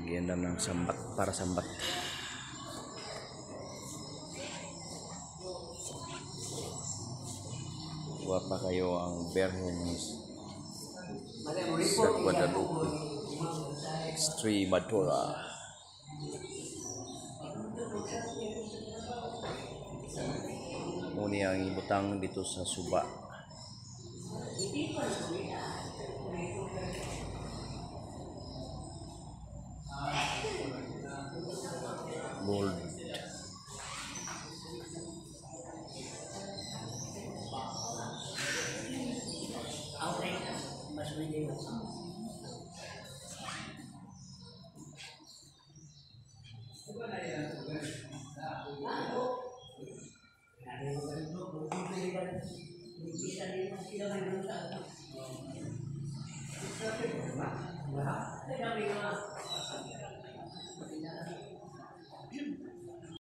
Giandam ng sambat para sambat. Kuha pa kayo ang Berhen sa Guadalupe Extremadura. Muni ang ibutang dito sa suba. Mold